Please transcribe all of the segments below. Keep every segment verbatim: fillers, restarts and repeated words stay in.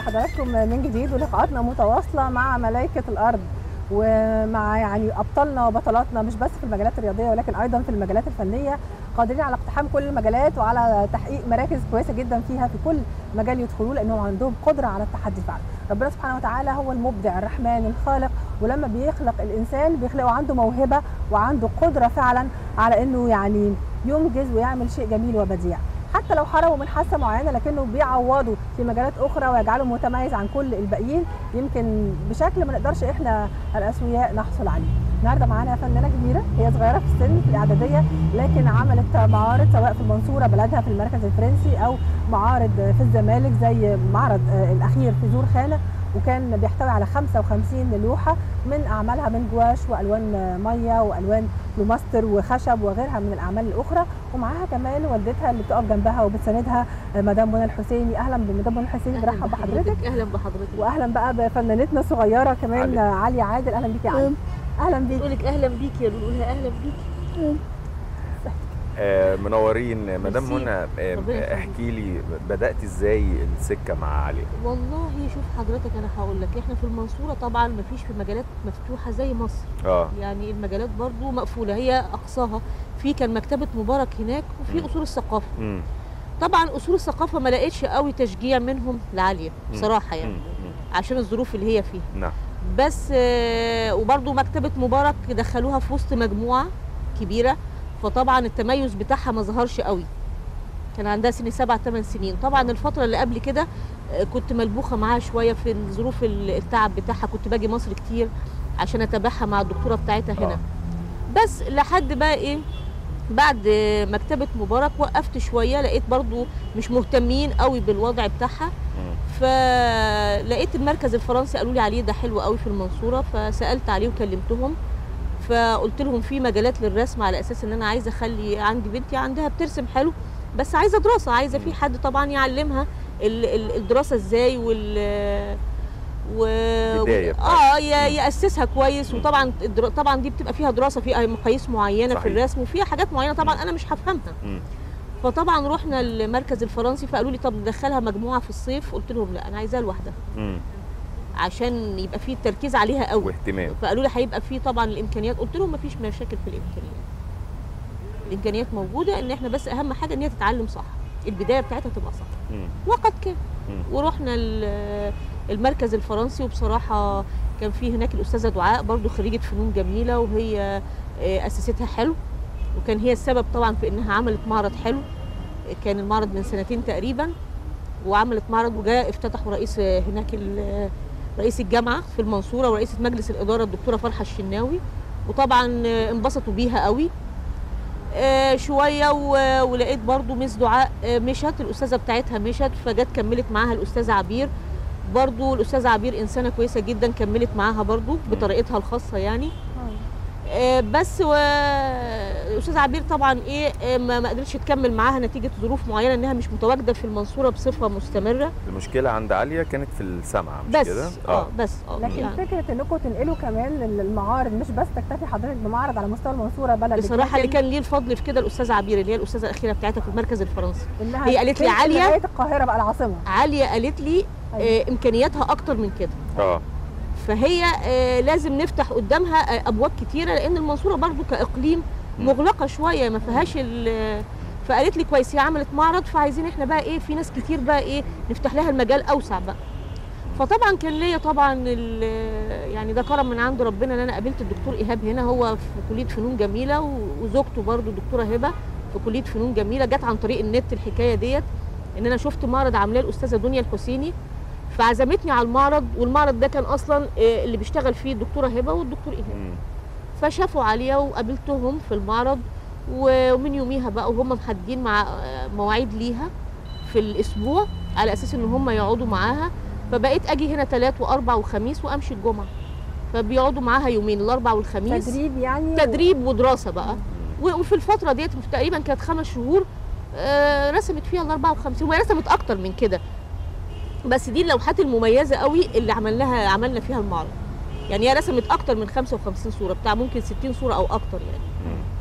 بحضراتكم من جديد، ولقاءاتنا متواصله مع ملائكه الارض ومع يعني ابطالنا وبطلاتنا مش بس في المجالات الرياضيه ولكن ايضا في المجالات الفنيه، قادرين على اقتحام كل المجالات وعلى تحقيق مراكز كويسه جدا فيها في كل مجال يدخلوه، لانهم عندهم قدره على التحدي فعلا. ربنا سبحانه وتعالى هو المبدع الرحمن الخالق، ولما بيخلق الانسان بيخلقه عنده موهبه وعنده قدره فعلا على انه يعني ينجز ويعمل شيء جميل وبديع. حتى لو حرموا من حاسه معينه لكنه بيعوضوا في مجالات اخرى ويجعله متميز عن كل الباقيين، يمكن بشكل ما نقدرش احنا الاسوياء نحصل عليه. النهارده معانا فنانه كبيره، هي صغيره في السن في الاعداديه لكن عملت معارض سواء في المنصوره بلدها في المركز الفرنسي او معارض في الزمالك زي معرض الاخير في زور خانه، وكان بيحتوي على خمسة وخمسين لوحه من اعمالها من جواش والوان ميه والوان فلوماستر وخشب وغيرها من الاعمال الاخرى، ومعاها كمان والدتها اللي بتقف جنبها وبتساندها مدام منى الحسيني. اهلا بمدام منى الحسيني، برحب بحضرتك. اهلا بحضرتك. واهلا بقى بفنانتنا الصغيره كمان علي عادل. اهلا بيكي يا علي. اهلا بيكي. بقول لك اهلا بيكي يا لولو. اهلا بيكي. آه منورين مدام منى. آه احكي لي بدات ازاي السكه مع علي؟ والله شوف حضرتك، انا هقول لك احنا في المنصوره طبعا ما فيش في مجالات مفتوحه زي مصر. اه يعني المجالات برضو مقفوله، هي اقصاها في كان مكتبه مبارك هناك وفي اصول الثقافه. مم. طبعا اصول الثقافه ما لقيتش قوي تشجيع منهم لعاليه بصراحه يعني، مم. عشان الظروف اللي هي فيها. نعم. بس آه وبرضو مكتبه مبارك دخلوها في وسط مجموعه كبيره، فطبعا التميز بتاعها ما ظهرش قوي. كان عندها سن سبع ثمان سنين. طبعا الفتره اللي قبل كده كنت ملبوخه معاها شويه في ظروف التعب بتاعها، كنت باجي مصر كتير عشان اتابعها مع الدكتوره بتاعتها هنا. بس لحد بقى ايه بعد مكتبه مبارك وقفت شويه، لقيت برضو مش مهتمين قوي بالوضع بتاعها، فلقيت المركز الفرنسي قالوا لي عليه ده حلو قوي في المنصوره، فسالت عليه وكلمتهم، فقلت لهم في مجالات للرسم على اساس ان انا عايزه اخلي عندي بنتي عندها بترسم حلو، بس عايزه دراسه، عايزه في حد طبعا يعلمها الدراسه ازاي وال و اه ياسسها كويس. وطبعا طبعا دي بتبقى فيها دراسه، في مقاييس معينه صحيح. في الرسم وفيها حاجات معينه طبعا انا مش هفهمها. فطبعا رحنا المركز الفرنسي فقالوا لي طب ندخلها مجموعه في الصيف، قلت لهم لا انا عايزاها لوحدها عشان يبقى فيه تركيز عليها قوي واهتمام. فقالوا لي هيبقى فيه طبعا الامكانيات، قلت لهم مفيش مشاكل في الامكانيات، الامكانيات موجوده، ان احنا بس اهم حاجه ان هي تتعلم صح، البدايه بتاعتها تبقى صح. مم. وقد كان. ورحنا المركز الفرنسي، وبصراحه كان في هناك الاستاذه دعاء برضو خريجه فنون جميله، وهي اسستها حلو، وكان هي السبب طبعا في انها عملت معرض حلو. كان المعرض من سنتين تقريبا، وعملت معرض وجاء افتتحوا رئيس هناك رئيس الجامعه في المنصوره ورئيسه مجلس الاداره الدكتوره فرحه الشناوي، وطبعا انبسطوا بيها قوي. آه شويه ولقيت برضو مس دعاء مشت، الاستاذه بتاعتها مشت، فجت كملت معاها الاستاذه عبير، برضو الاستاذه عبير انسانه كويسه جدا، كملت معاها برضو بطريقتها الخاصه يعني. آه بس الاستاذه عبير طبعا ايه ما قدرتش تكمل معاها نتيجه ظروف معينه، انها مش متواجده في المنصوره بصفه مستمره. المشكله عند عاليه كانت في السمع مش بس كده؟ اه بس اه لكن يعني فكره انكم تنقلوا كمان المعارض، مش بس تكتفي حضرتك بمعرض على مستوى المنصوره بلد، بصراحه اللي كان ليه الفضل في كده الاستاذه عبير اللي هي الاستاذه الاخيره بتاعتها في المركز الفرنسي. هي قالت لي عاليه القاهره بقى العاصمه، عاليه قالت لي آه امكانياتها اكتر من كده. اه فهي آه لازم نفتح قدامها آه ابواب كتيره، لان المنصوره برضو كاقليم مغلقه شويه ما فيهاش. فقالت لي كويس، هي عملت معرض، فعايزين احنا بقى ايه في ناس كتير بقى ايه نفتح لها المجال اوسع بقى. فطبعا كان ليا طبعا يعني ده كرم من عند ربنا ان انا قابلت الدكتور ايهاب هنا، هو في كليه فنون جميله، وزوجته برضو الدكتوره هبه في كليه فنون جميله. جت عن طريق النت الحكايه ديت، ان انا شفت معرض عاملاه الاستاذه دنيا الحسيني، فعزمتني على المعرض، والمعرض ده كان اصلا اللي بيشتغل فيه الدكتوره هبه والدكتور ايهاب. فشافوا عليا وقابلتهم في المعرض، ومن يوميها بقى وهم محددين مع مواعيد ليها في الاسبوع على اساس ان هم يقعدوا معاها. فبقيت اجي هنا ثلاث واربع وخميس وامشي الجمعه، فبيقعدوا معاها يومين الاربع والخميس تدريب يعني تدريب ودراسه بقى. وفي الفتره ديت تقريبا كانت خمس شهور آه رسمت فيها الاربع والخمسين، وهي رسمت اكتر من كده، بس دي اللوحات المميزه قوي اللي عملناها عملنا فيها المعرض. يعني هي رسمت اكتر من خمسة وخمسين صوره، بتاع ممكن ستين صوره او اكتر يعني.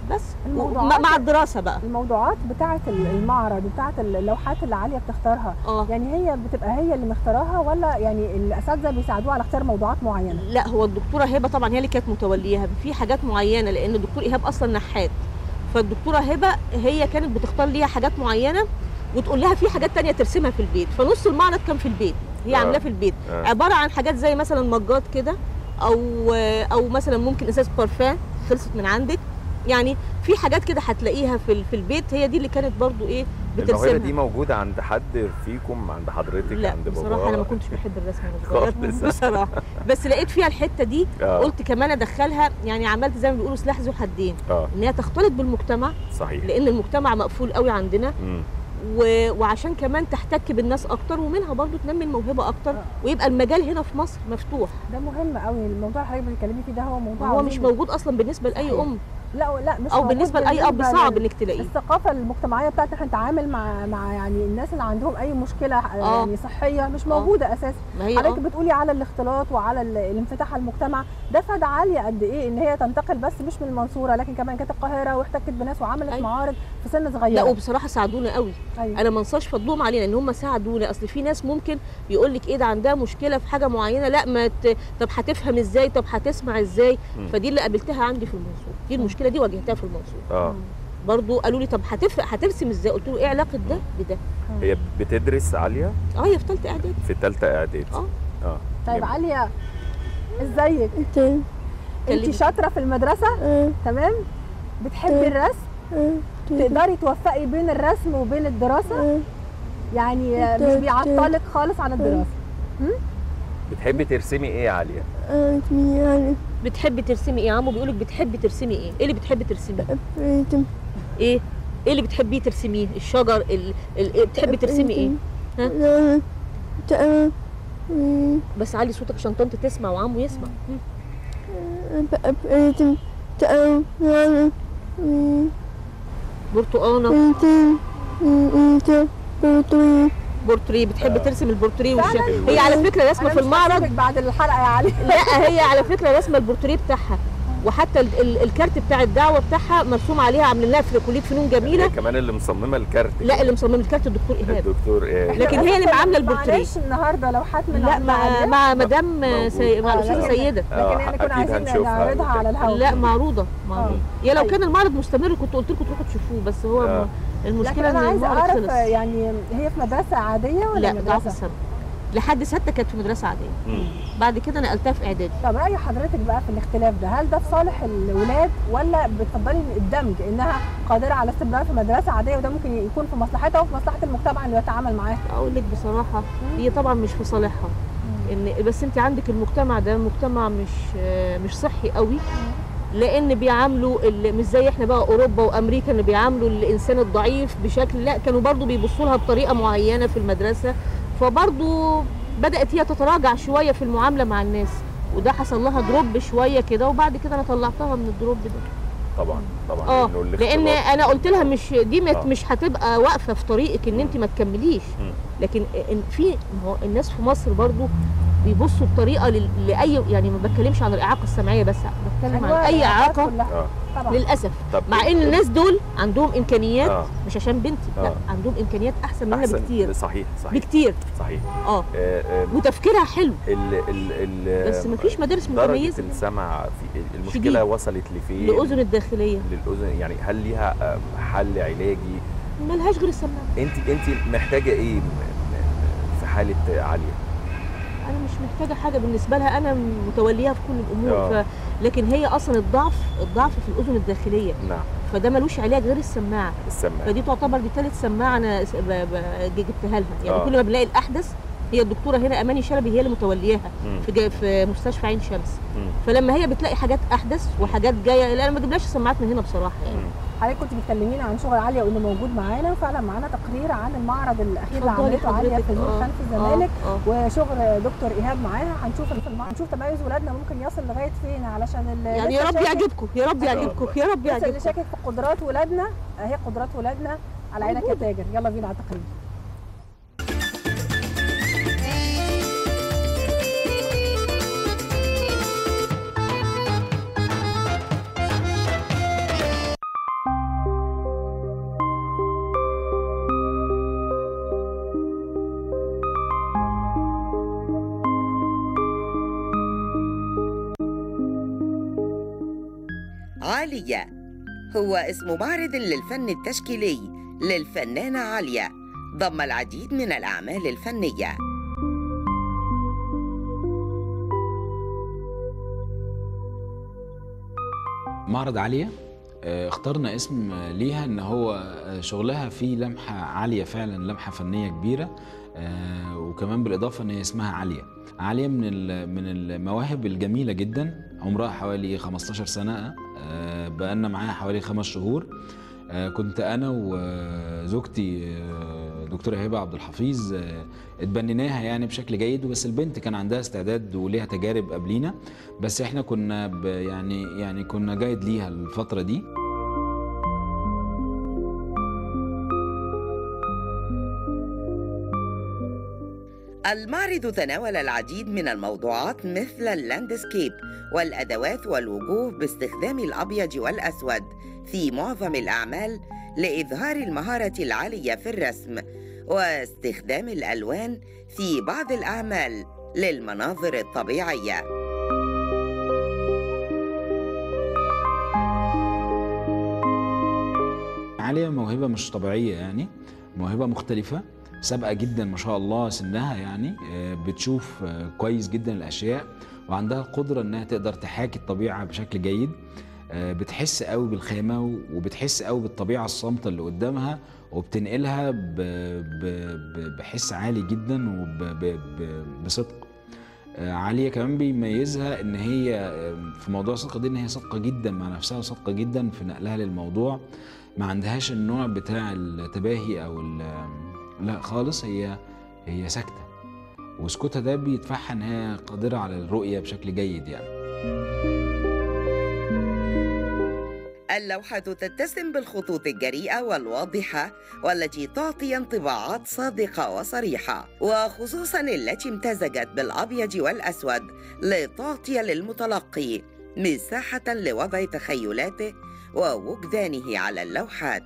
بس مع الدراسه بقى. الموضوعات بتاعه المعرض وبتاعه اللوحات اللي عاليه بتختارها اه يعني هي بتبقى هي اللي مختارها ولا يعني الاساتذه بيساعدوها على اختيار موضوعات معينه؟ لا، هو الدكتوره هبه طبعا هي اللي كانت متولياها في حاجات معينه، لان الدكتور ايهاب اصلا نحات، فالدكتوره هبه هي كانت بتختار ليها حاجات معينه وتقول لها في حاجات تانية ترسمها في البيت. فنص المعرض كان في البيت، هي عاملاه في البيت، آه. عباره عن حاجات زي مثلا مجات كده، او او مثلا ممكن ازاز بارفان خلصت من عندك، يعني في حاجات كده هتلاقيها في في البيت، هي دي اللي كانت برضو ايه بترسمها. الموهبه دي موجوده عند حد فيكم، عند حضرتك؟ لا عند بابا؟ بصراحه انا ما كنتش بحب الرسم وانا صغيره بصراحه، بس لقيت فيها الحته دي آه. قلت كمان ادخلها، يعني عملت زي ما بيقولوا سلاح ذو حدين، آه. ان هي تختلط بالمجتمع. صحيح. لان المجتمع مقفول قوي عندنا، م. و... وعشان كمان تحتك بالناس اكتر، ومنها برضو تنمي الموهبه اكتر، آه. ويبقى المجال هنا في مصر مفتوح. ده مهم قوي الموضوع اللي حضرتك بتتكلمي فيه ده، هو موضوع هو مش موجود اصلا بالنسبه لاي ام. لا لا مش او بالنسبه لاي اب صعب انك تلاقيه. الثقافه المجتمعيه بتاعت احنا نتعامل مع مع يعني الناس اللي عندهم اي مشكله آه. يعني صحيه مش موجوده آه. اساسا. حضرتك آه. بتقولي على الاختلاط وعلى الانفتاح على المجتمع، ده فاد عاليه قد ايه ان هي تنتقل بس مش من المنصوره لكن كمان كانت القاهره واحتكت بناس وعملت أيوة. معارض في سن صغير. لا وبصراحه ساعدونا قوي. أيوة. انا ما انساش فضلهم علينا ان هم ساعدونا. اصل في ناس ممكن يقول لك ايه ده عندها مشكله في حاجه معينه، لا ما ت... طب هتفهم ازاي، طب هتسمع ازاي. م. فدي اللي قابلتها عندي في المنصوره، دي المشكله دي واجهتها في المنصوره. اه برضو قالوا لي طب هتفرق هترسم ازاي؟ قلت له ايه علاقه ده بده؟ هي بتدرس عاليه؟ اه هي في ثالثه اعدادي. في ثالثه اعدادي. اه اه طيب عاليه ازيك؟ انت انت شاطره في المدرسه؟ اه تمام. بتحبي الرسم؟ اه تقدري توفقي بين الرسم وبين الدراسه؟ اه يعني مش بيعطلك خالص عن الدراسه؟ امم بتحبي ترسمي ايه يا عاليه؟ اه يعني بتحبي ترسمي ايه يا عمو؟ بيقولك بتحبي ترسمي ايه؟ ايه اللي بتحبي ترسميه؟ ايه؟ ايه اللي بتحبيه ترسميه؟ الشجر ال... ال... بتحبي ترسمي ايه؟ ها؟ بس علي صوتك عشان طنط تسمع وعمو يسمع. برتقانه. بورتريه. بتحب آه. ترسم البورتريه والش... هي على فكره رسمه في المعرض بعد الحلقه يا علي. لا هي على فكره رسمه البورتريه بتاعها، وحتى ال... ال... الكارت بتاع الدعوه بتاعها مرسوم عليها، عاملين لها في كليه فنون جميله. هي كمان اللي مصممه الكارت. لا اللي مصمم الكارت الدكتور ايهاب. الدكتور ايهاب. لكن هي اللي عامله البورتريه. معلش النهارده لوحات من لا مع مع مدام سي... مع الاستاذه سيده. لكن احنا كنا عايزين نعرضها على الهواء. لا معروضه معروضه. يا لو كان المعرض مستمر كنت قلت لكم تروحوا تشوفوه، بس هو آه. المشكله ان انا عايزه اعرف يعني هي في مدرسه عاديه ولا لا مدرسه السنه لحد سته كانت في مدرسه عاديه. مم. بعد كده نقلتها في اعدادي. طب راي حضرتك بقى في الاختلاف ده، هل ده في صالح الولاد ولا بتفضلي الدمج انها قادره على استمرار في مدرسه عاديه وده ممكن يكون في مصلحتها وفي مصلحه المجتمع اللي بيتعامل معاه؟ اقول لك بصراحه مم. هي طبعا مش في صالحها. ان بس انت عندك المجتمع ده مجتمع مش مش صحي قوي، لان بيعاملوا مش زي احنا بقى اوروبا وامريكا اللي بيعاملوا الانسان الضعيف بشكل، لا كانوا برضو بيبصوا لها بطريقه معينه في المدرسه، فبرضو بدات هي تتراجع شويه في المعامله مع الناس، وده حصل لها دروب شويه كده، وبعد كده انا طلعتها من الدروب ده. طبعا طبعا اه لان انا قلت لها مش دي آه. مش هتبقى واقفه في طريقك ان انت ما تكمليش، لكن في الناس في مصر برضو بيبصوا بطريقه لاي، يعني ما بتكلمش عن الاعاقه السمعيه بس، بتكلم عن اي اعاقه آه. للاسف. مع ان الناس دول عندهم امكانيات آه. مش عشان بنتي آه. لا عندهم امكانيات احسن مننا بكتير. صحيح صحيح بكتير صحيح اه, آه وتفكيرها حلو ال ال ال بس ما فيش مدارس متميزه. درجه السمع في المشكله وصلت لفين؟ للاذن الداخليه. للاذن يعني هل ليها حل علاجي؟ ملهاش غير السماعه. انت انت محتاجه ايه في حاله عاليه؟ انا مش محتاجه حاجه بالنسبه لها، انا متوليها في كل الامور. ف... لكن هي اصلا الضعف الضعف في الاذن الداخليه. نعم. فده ملوش علاج غير السماعه. السماعه فدي تعتبر دي ثالث سماعه انا جبتها لها، يعني آه. كل ما بنلاقي الاحدث هي الدكتوره هنا اماني شلبي هي اللي متولياها في في مستشفى عين شمس. مم. فلما هي بتلاقي حاجات احدث وحاجات جايه، لا انا ما بجيبلهاش السماعات من هنا بصراحه يعني. حضرتك كنت بتكلمينا عن شغل عاليه وانه موجود معانا، وفعلا معانا تقرير عن المعرض الاخير اللي عملته عاليه في المول خلف الزمالك، وشغل دكتور ايهاب معاها. هنشوف هنشوف تميز ولادنا ممكن يصل لغايه فين، علشان يعني يا رب يعجبكم يا رب يعجبكم يا رب يعجبكم. اللي شاكك في قدرات ولادنا اهي قدرات ولادنا على عينك يا تاجر. يلا بينا على التقرير. عالية هو اسم معرض للفن التشكيلي للفنانة عالية، ضم العديد من الأعمال الفنية. معرض عالية اخترنا اسم ليها ان هو شغلها فيه لمحة عالية، فعلا لمحة فنية كبيرة، وكمان بالاضافة ان هي اسمها عالية. عالية من من المواهب الجميلة جدا، عمرها حوالي خمستاشر سنة، بقالنا معاها حوالي خمس شهور. كنت انا وزوجتي دكتورة هبة عبد الحفيظ اتبنيناها يعني بشكل جيد، بس البنت كان عندها استعداد وليها تجارب قبلينا، بس احنا كنا يعني يعني كنا جايد ليها الفترة دي. المعرض تناول العديد من الموضوعات مثل اللاندسكيب والأدوات والوجوه باستخدام الأبيض والأسود في معظم الأعمال لإظهار المهارة العالية في الرسم، واستخدام الألوان في بعض الأعمال للمناظر الطبيعية. عالية موهبة مش طبيعية، يعني موهبة مختلفة، سابقة جدا ما شاء الله سنها، يعني بتشوف كويس جدا الأشياء، وعندها قدرة انها تقدر تحاكي الطبيعة بشكل جيد. بتحس قوي بالخامة وبتحس قوي بالطبيعة الصامتة اللي قدامها، وبتنقلها بحس عالي جدا وبصدق. عالية كمان بيميزها ان هي في موضوع الصدق دي ان هي صادقة جدا مع نفسها وصادقة جدا في نقلها للموضوع، ما عندهاش النوع بتاع التباهي او لا خالص، هي هي ساكتة، وسكوتها ده بيدفعها ان هي قادرة على الرؤية بشكل جيد يعني. اللوحة تتسم بالخطوط الجريئة والواضحة والتي تعطي انطباعات صادقة وصريحة، وخصوصاً التي امتزجت بالأبيض والأسود لتعطي للمتلقي مساحة لوضع تخيلاته ووجدانه على اللوحات.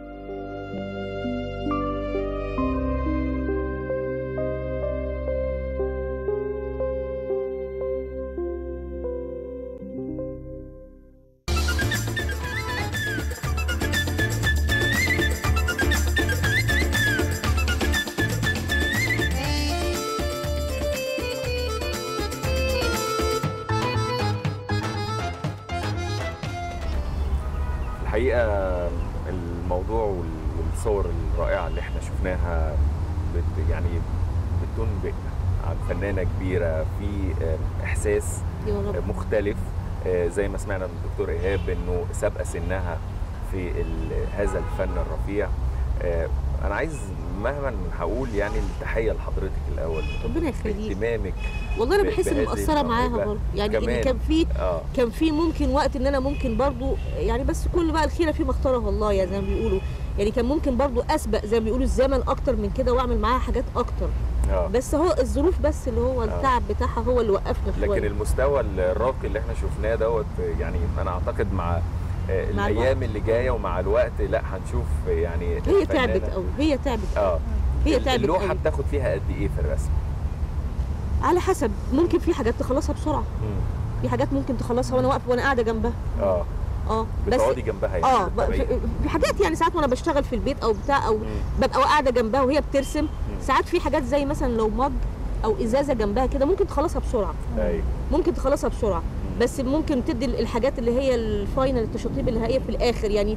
الحقيقه الموضوع والصور الرائعه اللي احنا شفناها بت يعني بتنبئ عن فنانه كبيره في احساس مختلف، زي ما سمعنا من الدكتور ايهاب انه سابقه سنها في هذا الفن الرفيع. انا عايز مهما هقول يعني التحيه لحضرتك الاول، ربنا يخليك، اهتمامك. والله انا بحس اني مقصره معاها برضه، يعني ان كان في آه. كان في ممكن وقت ان انا ممكن برضه يعني، بس كل بقى الخيره فيما اختاره الله يعني زي ما بيقولوا، يعني كان ممكن برضه اسبق زي ما بيقولوا الزمن اكتر من كده واعمل معاها حاجات اكتر. آه. بس هو الظروف بس اللي هو التعب آه. بتاعها هو اللي وقفنا شويه. لكن المستوى الراقي اللي احنا شفناه دوت يعني انا اعتقد مع الايام اللي جايه ومع الوقت لا هنشوف يعني هي تعبت قوي، هي تعبت اه هي تعبت اللوحه قوي. بتاخد فيها قد ايه في الرسم؟ على حسب، ممكن في حاجات تخلصها بسرعه، مم. في حاجات ممكن تخلصها وانا واقفه وانا قاعده جنبها. اه اه بتقعدي جنبها يعني؟ اه في حاجات يعني ساعات وانا بشتغل في البيت او بتاع او مم. ببقى قاعده جنبها وهي بترسم. مم. ساعات في حاجات زي مثلا لو مج او ازازه جنبها كده ممكن تخلصها بسرعه. ايوه ممكن تخلصها بسرعه، بس ممكن تدي الحاجات اللي هي الفاينل التشطيب اللي هي في الاخر يعني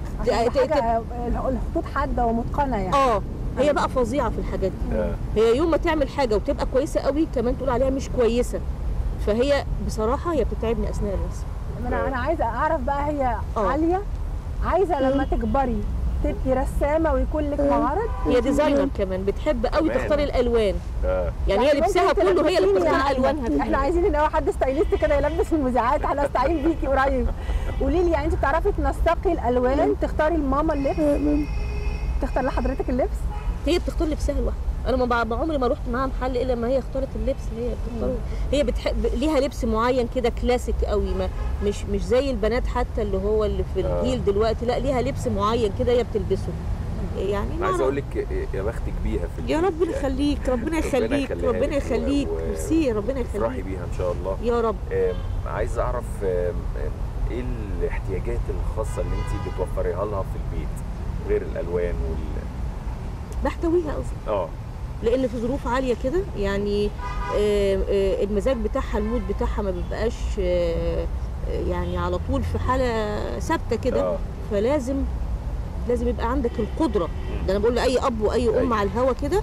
الخطوط حاده ومتقنه يعني. اه هي بقى فظيعه في الحاجات دي. آه. هي يوم ما تعمل حاجه وتبقى كويسه قوي كمان تقول عليها مش كويسه، فهي بصراحه هي بتتعبني اثناء الرسم. انا انا عايزه اعرف بقى هي أوه. عاليه عايزه لما تكبري تبقي رسامه ويكون لك معرض؟ هي ديزاينر كمان، بتحب قوي تختار الالوان. آه. يعني هي لبسها كله هي اللي بتختار الوانها. احنا عايزين ان هو حد ستايليست كده يلبس المذيعات، هنستعين بيكي قريب. قولي لي يعني انت بتعرفي تنسقي الالوان، تختاري لماما اللبس، تختار لحضرتك اللبس؟ هي بتختار لبسها لوحدها، انا ما عمري ما رحت معاها محل الا لما هي اختارت اللبس. هي بتختار، هي بتحب ليها لبس معين كده كلاسيك قوي، ما مش مش زي البنات حتى اللي هو اللي في الجيل دلوقتي، لا ليها لبس معين كده هي بتلبسه. يعني انا عايز اقول لك يا بختك بيها في يا رب يخليك، ربنا يخليك، ربنا يخليك، ميرسي، ربنا يخليك، افرحي بيها ان شاء الله يا رب. عايز اعرف ايه الاحتياجات الخاصه اللي انت بتوفريها لها في البيت غير الالوان وال بحتويها قصدي اه لان في ظروف عاليه كده يعني آه آه المزاج بتاعها المود بتاعها ما بيبقاش آه يعني على طول في حاله ثابته كده آه. فلازم لازم يبقى عندك القدره، ده انا بقول لاي اب واي ام على الهوا كده،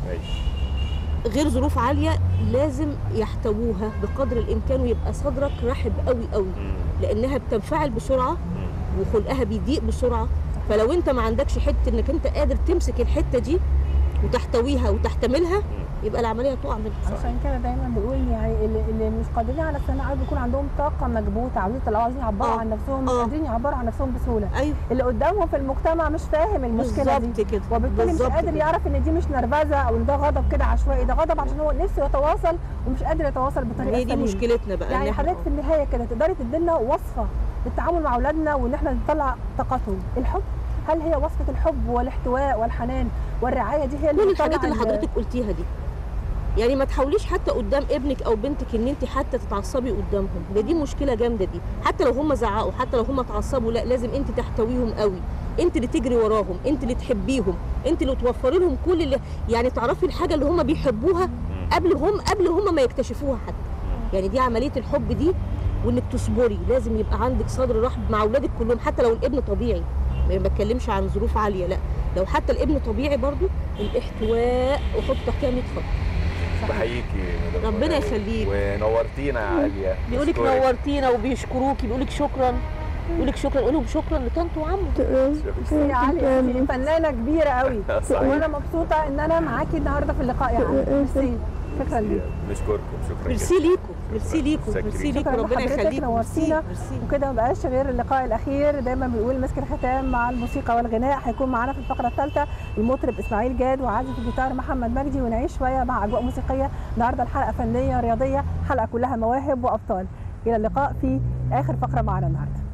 غير ظروف عاليه لازم يحتووها بقدر الامكان ويبقى صدرك رحب قوي قوي لانها بتنفعل بسرعه وخلقها بيضيق بسرعه. فلو انت ما عندكش حته انك انت قادر تمسك الحته دي وتحتويها وتحتملها يبقى العمليه تقع منك. عشان كده دايما بقول يعني اللي, اللي مش قادرين على الصناعات بيكون عندهم طاقه مكبوته، عاوزين يطلعوا، عاوزين يعبروا عن نفسهم، مش قادرين يعبروا عن نفسهم بسهوله. أيوه. اللي قدامهم في المجتمع مش فاهم المشكله دي كده. وبالتالي مش قادر يعرف ان دي مش نرفزه او ان ده غضب كده عشوائي، ده غضب عشان هو نفسه يتواصل ومش قادر يتواصل بطريقه سليمه. دي مشكلتنا بقى. يعني حضرتك في النهايه كده تقدري تدي لنا وصفه للتعامل مع اولادنا وان احنا نطلع طاقتهم؟ الحب، هل هي وصفه الحب والاحتواء والحنان والرعايه دي هي اللي كل الحاجات اللي حضرتك قلتيها دي؟ يعني ما تحاوليش حتى قدام ابنك او بنتك ان انت حتى تتعصبي قدامهم، ده دي مشكله جامده دي. حتى لو هم زعقوا، حتى لو هم اتعصبوا، لا لازم انت تحتويهم قوي، انت اللي تجري وراهم، انت اللي تحبيهم، انت اللي توفري لهم كل اللي يعني تعرفي الحاجه اللي هم بيحبوها قبل هم قبل هم ما يكتشفوها حتى. يعني دي عمليه الحب دي، وانك تصبري. لازم يبقى عندك صدر رحب مع اولادك كلهم، حتى لو الابن طبيعي، ما بتكلمش عن ظروف عاليه، لا لو حتى الابن طبيعي برضو الاحتواء وحط تحتها مية خط. بحييكي ربنا يخليك ونورتينا يا عليا. بيقولك نورتينا وبيشكروكي، بيقولك شكرا، بيقولك شكرا، قولهم شكرا لطنط وعمو. يا عليا انت فنانه كبيره قوي وانا مبسوطه ان انا معاكي النهارده في اللقاء. يعني ميرسي، شكرا ليك. نشكركم. شكرا. ميرسي ليكم، ميرسي ليكم، ميرسي ليكم، ربنا يخليك. نورتينا. وكده ما بقاش غير اللقاء الاخير، دايما بنقول مسك الختام مع الموسيقى والغناء. هيكون معانا في الفقره الثالثه المطرب اسماعيل جاد وعازف الجيتار محمد مجدي، ونعيش شويه مع اجواء موسيقيه. النهارده الحلقه فنيه رياضيه، حلقه كلها مواهب وابطال. الى اللقاء في اخر فقره معنا النهارده.